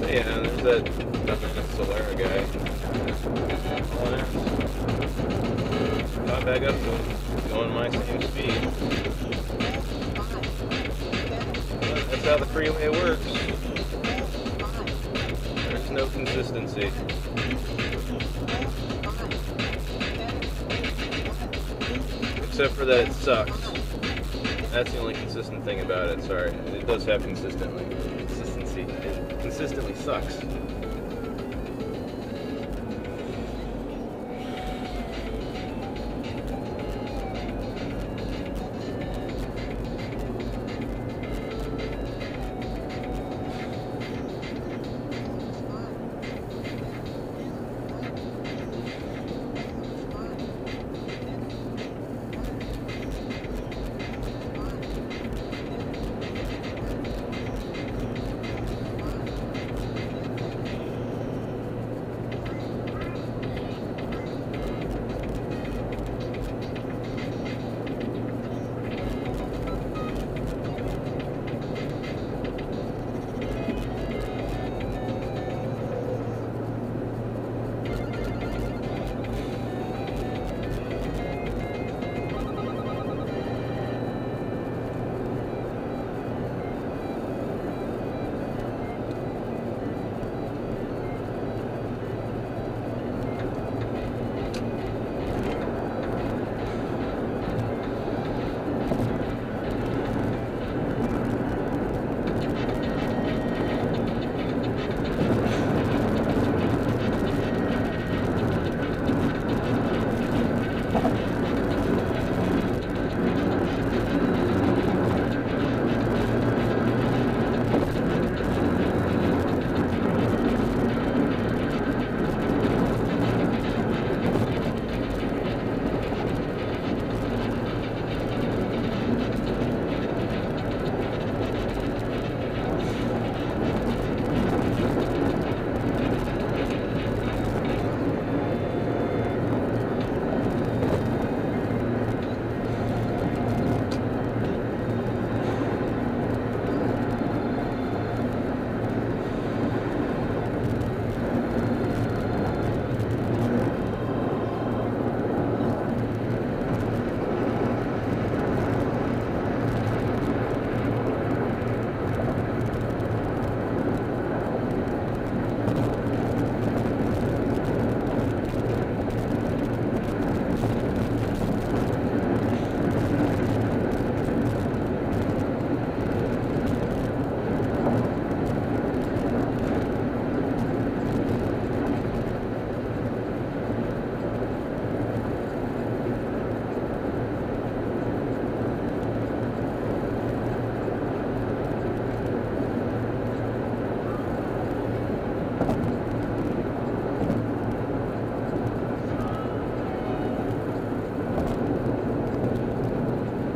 Yeah, there's that Solera guy. Got back up to him, going my same speed. That's how the freeway works. There's no consistency. Except for that it sucks. That's the only consistent thing about it, sorry. It does have consistency. It consistently sucks.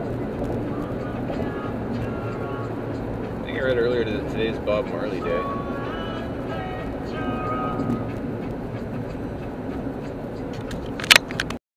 I read earlier that today's Bob Marley Day.